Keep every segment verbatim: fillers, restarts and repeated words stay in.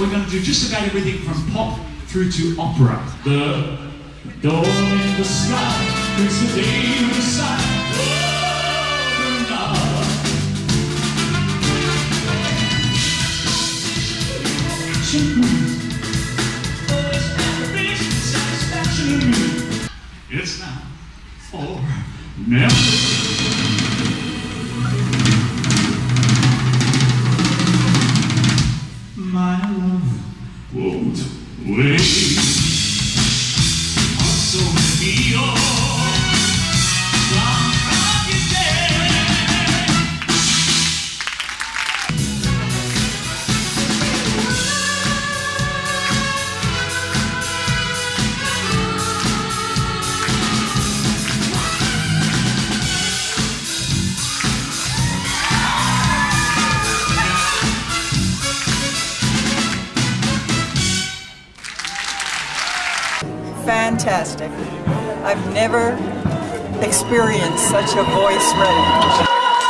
we're going to do just about everything from pop through to opera. The dawn in the sky brings the day with a sigh. It's now or never. My love won't wait. So be your from your day. Fantastic. I've never experienced such a voice range.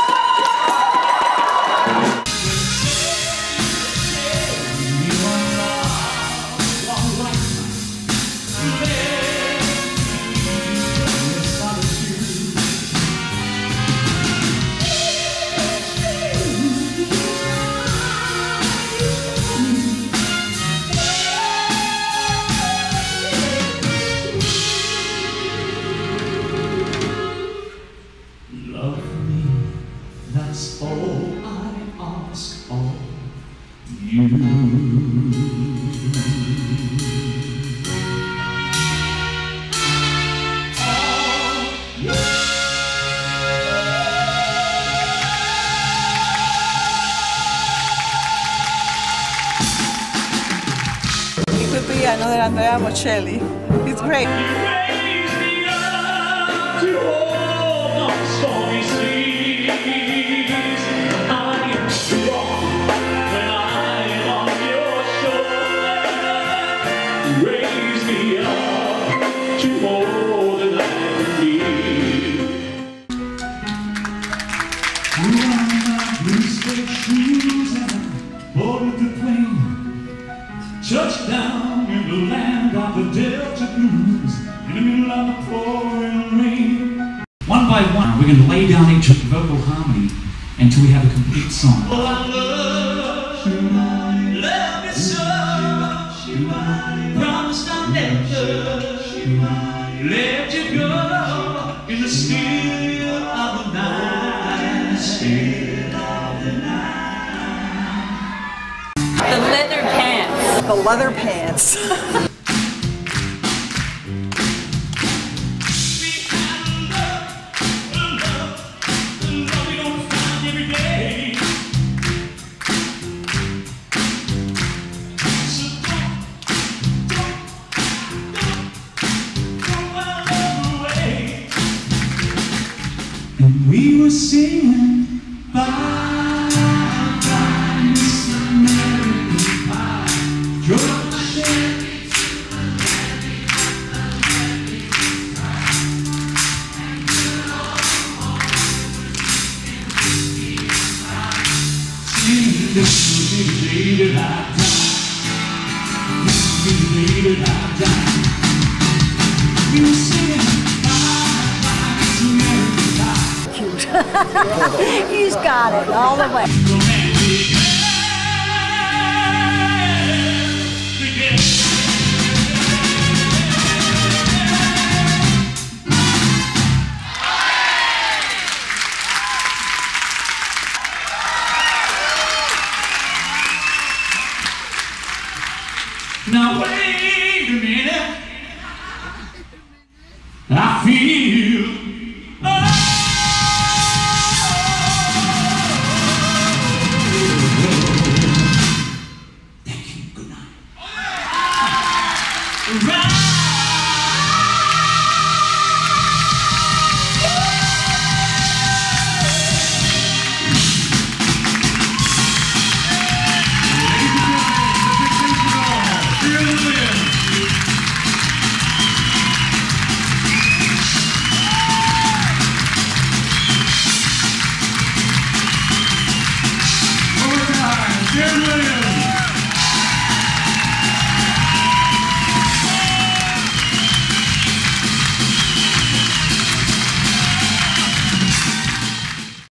That's all I ask of you. It could be another Andrea Bocelli. It's great. Raise me up to more than I can be. Put on my blue suede shoes and I boarded the plane. Touchdown in the land of the Delta Blues, in the middle of the pouring rain. One by one, we're going to lay down each vocal harmony until we have a complete song. Oh, I love you, love you so. Promised I'll never let you go in the still of the night. Still of the night. The leather pants. The leather pants. And we were singing bye, bye, Miss American Pie. Georgia Sherry, singing this little lady that I died, this little lady that I died. We were singing bye, bye, Miss American Pie. He's got it all the way. Now wait a minute, I feel